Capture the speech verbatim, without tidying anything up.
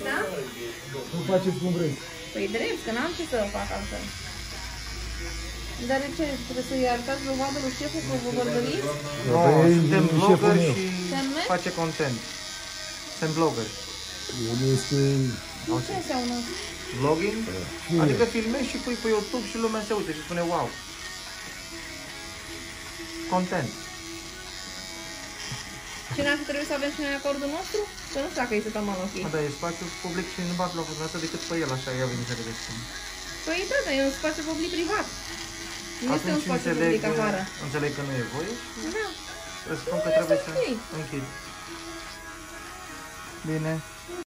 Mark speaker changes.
Speaker 1: Da?
Speaker 2: Nu faceți cum vreți.
Speaker 1: Păi drept, că n-am ce să fac altfel. Dar de ce? Trebuie să-i arătați dovadă lui șeful că vă vorbăriți?
Speaker 3: Nu, suntem blogger și face content. Suntem blogger.
Speaker 2: El este...
Speaker 1: Ce înseamnă?
Speaker 3: Vlogging? Adică filmezi și pui pe YouTube și lumea se uite și spune wow. Content.
Speaker 1: Și n-ar fi trebuit să avem și noi acordul nostru? Că nu știu dacă este taman ok.
Speaker 3: Da, e spațiu public și nu bag locul nostru decât pe el, așa i-a venit să vedeți cum.
Speaker 1: Păi da, dar e un spațiu public privat. Nu este un
Speaker 3: Atunci
Speaker 1: spațiu
Speaker 3: înțeleg,
Speaker 1: public afară.
Speaker 3: înțeleg că nu e voie și
Speaker 1: Da.
Speaker 3: îți spun că
Speaker 1: Nu
Speaker 3: trebuie
Speaker 1: este
Speaker 3: să
Speaker 1: ok.
Speaker 3: închid. Bine.